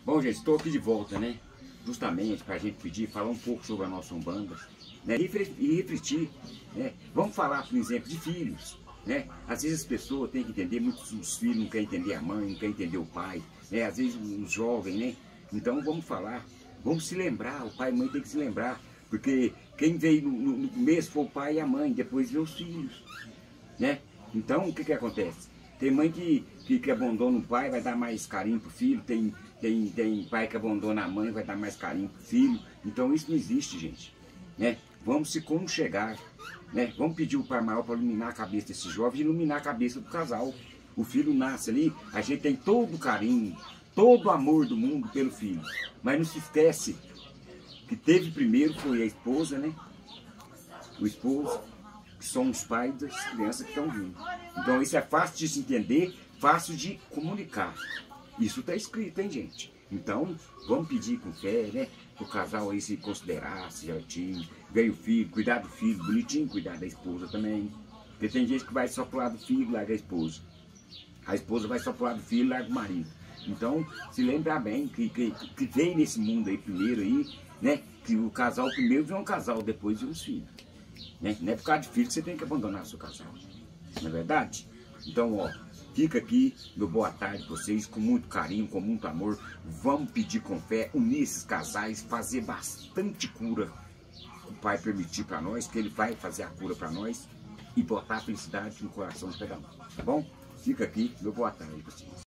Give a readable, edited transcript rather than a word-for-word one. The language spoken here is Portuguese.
Bom, gente, estou aqui de volta, né? Justamente para a gente pedir, falar um pouco sobre a nossa Umbanda, né? E refletir, né? Vamos falar, por exemplo, de filhos, né? Às vezes as pessoas têm que entender, muitos dos filhos não querem entender a mãe, não querem entender o pai, né? Às vezes os jovens, né? Então vamos falar, vamos se lembrar, o pai e a mãe tem que se lembrar, porque quem veio no começo foi o pai e a mãe, depois veio os filhos, né? Então o que acontece? Tem mãe que abandona o pai, vai dar mais carinho pro filho, tem pai que abandona a mãe, vai dar mais carinho pro filho. Então isso não existe, gente, né? Vamos se conchegar, né? Vamos pedir o Pai Maior para iluminar a cabeça desse jovem e iluminar a cabeça do casal. O filho nasce ali, a gente tem todo o carinho, todo o amor do mundo pelo filho, mas não se esquece que teve primeiro foi a esposa, né? O esposo, que são os pais das crianças que estão vindo. Então isso é fácil de se entender, fácil de comunicar. Isso está escrito, hein, gente? Então, vamos pedir com fé, né? O casal aí se considerar certinho, veio o filho, cuidar do filho, bonitinho, cuidar da esposa também. Porque tem gente que vai só pro lado do filho e larga a esposa. A esposa vai só pro lado do filho e larga o marido. Então, se lembrar bem que veio nesse mundo aí primeiro aí, né? Que o casal primeiro vem um casal, depois vem os filhos. Né? Não é por causa de filho que você tem que abandonar seu casal. Não é verdade? Então, ó, fica aqui, meu boa tarde para vocês, com muito carinho, com muito amor. Vamos pedir com fé, unir esses casais, fazer bastante cura. O Pai permitir para nós, que Ele vai fazer a cura para nós e botar a felicidade no coração de cada um. Tá bom? Fica aqui, meu boa tarde para vocês.